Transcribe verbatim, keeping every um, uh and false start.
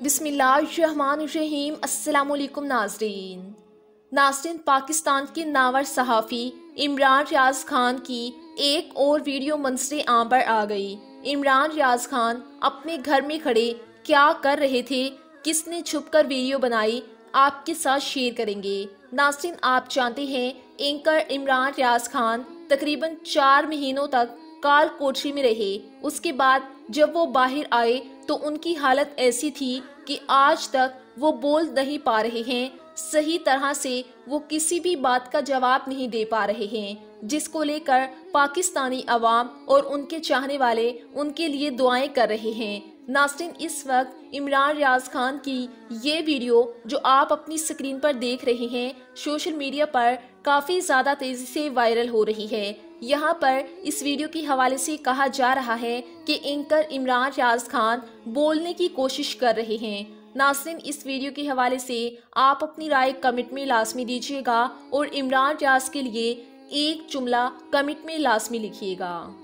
बिस्मिल्लाहिर्रहमानिर्रहीम। अस्सलामुअलैकुम नाज़रीन। नाज़रीन, पाकिस्तान के नावर सहाफ़ी इमरान रियाज़ खान की एक और वीडियो मंजरे आम पर आ गई। इमरान रियाज़ खान अपने घर में खड़े क्या कर रहे थे, किसने छुपकर वीडियो बनाई, आपके साथ शेयर करेंगे। नाज़रीन, आप जानते हैं एंकर इमरान रियाज़ खान तकरीबन चार महीनों तक काल कोठरी में रहे। उसके बाद जब वो बाहर आए तो उनकी हालत ऐसी थी कि आज तक वो बोल नहीं पा रहे हैं, सही तरह से वो किसी भी बात का जवाब नहीं दे पा रहे हैं, जिसको लेकर पाकिस्तानी अवाम और उनके चाहने वाले उनके लिए दुआएं कर रहे हैं। नाज़रीन, इस वक्त इमरान रियाज़ खान की ये वीडियो जो आप अपनी स्क्रीन पर देख रहे हैं सोशल मीडिया पर काफ़ी ज़्यादा तेज़ी से वायरल हो रही है। यहाँ पर इस वीडियो के हवाले से कहा जा रहा है कि एंकर इमरान रियाज़ खान बोलने की कोशिश कर रहे हैं। नाज़रीन, इस वीडियो के हवाले से आप अपनी राय कमेंट में लाजमी दीजिएगा और इमरान रियाज़ के लिए एक जुमला कमेंट में लाजमी लिखिएगा।